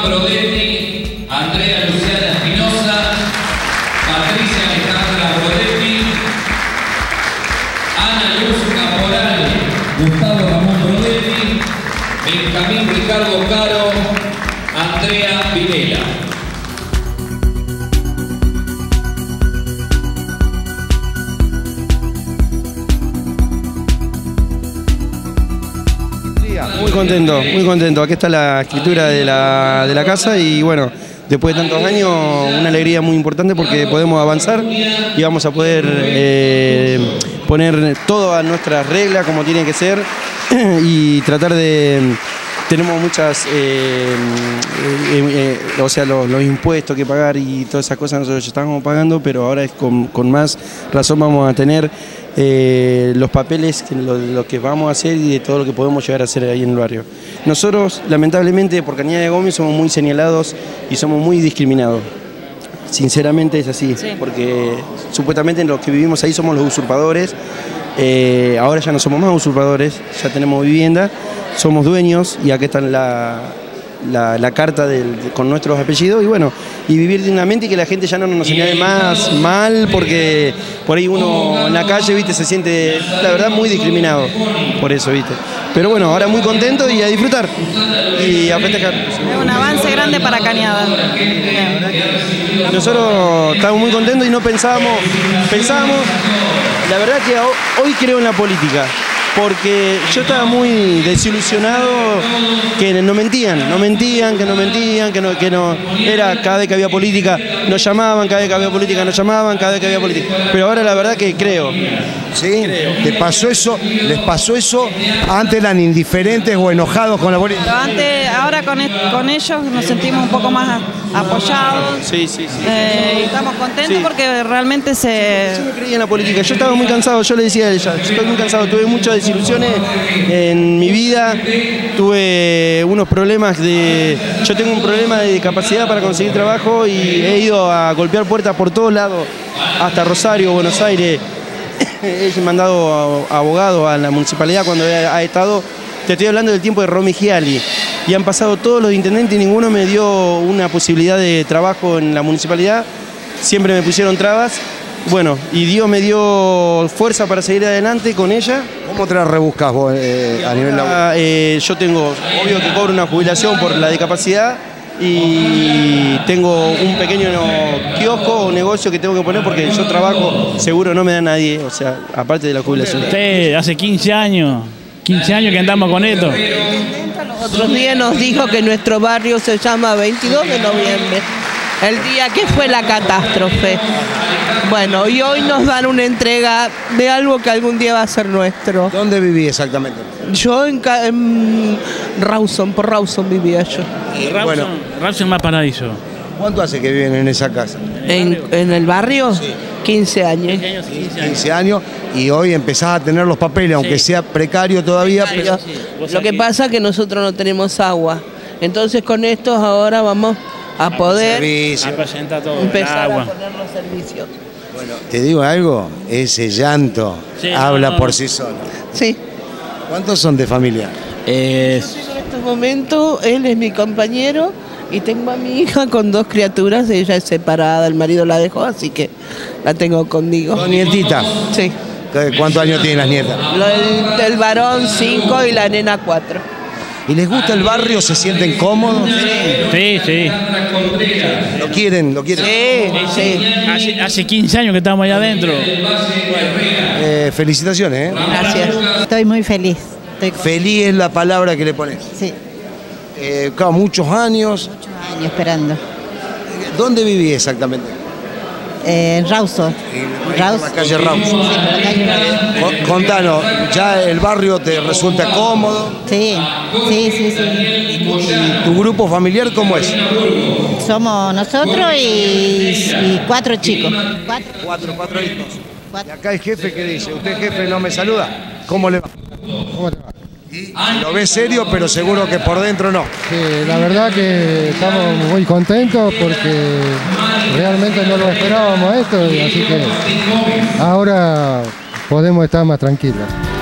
Brodetti, Andrea Luciana Espinosa, Patricia Alejandra Brodetti, Ana Luz Caporal, Gustavo Ramón Brodetti, Benjamín Ricardo Caro, Andrea Videla. Muy contento. Aquí está la escritura de la casa y bueno, después de tantos años, una alegría muy importante porque podemos avanzar y vamos a poder poner todo a nuestras reglas como tiene que ser y tratar de... Tenemos muchas, o sea, los impuestos que pagar y todas esas cosas nosotros ya estamos pagando, pero ahora es con más razón vamos a tener los papeles, lo que vamos a hacer y de todo lo que podemos llegar a hacer ahí en el barrio. Nosotros, lamentablemente, por Cañada de Gómez somos muy señalados y somos muy discriminados. Sinceramente es así, sí. Porque supuestamente los que vivimos ahí somos los usurpadores. Ahora ya no somos más usurpadores, ya tenemos vivienda, somos dueños y acá está la carta con nuestros apellidos y bueno, y vivir dignamente y que la gente ya no nos señale más mal porque por ahí uno en la calle, viste, se siente la verdad muy discriminado por eso, viste. Pero bueno, ahora muy contento y a disfrutar y a festejar. Es un avance grande para Cañada. Nosotros estamos muy contentos y no pensábamos, la verdad que hoy creo en la política, porque yo estaba muy desilusionado que no mentían, que no, era cada vez que había política nos llamaban, cada vez que había política nos llamaban, cada vez que había política, pero ahora la verdad que creo. ¿Sí? ¿Les pasó eso? ¿Antes eran indiferentes o enojados con la política? Pero antes, ahora con ellos nos sentimos un poco más apoyados. Sí. Y estamos contentos porque realmente Yo no creía en la política, yo estaba muy cansado, yo le decía a ella, yo estoy muy cansado, tuve muchas desilusiones en mi vida, tuve unos problemas yo tengo un problema de discapacidad para conseguir trabajo y he ido a golpear puertas por todos lados, hasta Rosario, Buenos Aires. He mandado a abogado a la municipalidad cuando ha estado, te estoy hablando del tiempo de Romy Giali, y han pasado todos los intendentes y ninguno me dio una posibilidad de trabajo en la municipalidad, siempre me pusieron trabas, bueno, y Dios me dio fuerza para seguir adelante con ella. ¿Cómo te la rebuscas vos a nivel laboral? Yo tengo, obvio que cobro una jubilación por la discapacidad, y tengo un pequeño kiosco o negocio que tengo que poner porque yo trabajo, seguro no me da nadie, o sea, aparte de la jubilación. Usted hace 15 años que andamos con esto. Los otros días nos dijo que nuestro barrio se llama 22 de noviembre, el día que fue la catástrofe. Bueno, y hoy nos dan una entrega de algo que algún día va a ser nuestro. ¿Dónde viví exactamente? Yo en Rawson, por Rawson vivía yo. Rawson más Paraíso. ¿Cuánto hace que viven en esa casa? ¿En el barrio? Sí. 15 años. 15 años y hoy empezás a tener los papeles, aunque sea precario todavía. Pero... Lo que pasa es que nosotros no tenemos agua. Entonces con estos ahora vamos a poder empezar a poner los servicios. Bueno, te digo algo, ese llanto habla por sí solo. Sí. ¿Cuántos son de familia? En este momento él es mi compañero y tengo a mi hija con 2 criaturas, ella es separada, el marido la dejó, así que la tengo conmigo. ¿Dos nietitas? Sí. ¿Cuántos años tienen las nietas? El varón 5 y la nena 4. ¿Y les gusta el barrio? ¿Se sienten cómodos? Sí. ¿Lo quieren? Sí. Hace 15 años que estamos allá adentro. Felicitaciones. Gracias. Estoy muy feliz. Feliz es la palabra que le pones. Sí. Muchos años. Muchos años esperando. ¿Dónde viví exactamente? En Rawson. En la calle Rawson. Sí, por la calle Rawson. Contanos, ¿ya el barrio te resulta cómodo? Sí. ¿Y tu grupo familiar cómo es? Somos nosotros y 4 chicos. Cuatro hijos. Y acá el jefe, ¿qué dice? ¿Usted, jefe, no me saluda? ¿Cómo le va? ¿Cómo te va? Y lo ves serio, pero seguro que por dentro no. Sí, la verdad que estamos muy contentos porque realmente no lo esperábamos esto, así que ahora podemos estar más tranquilos.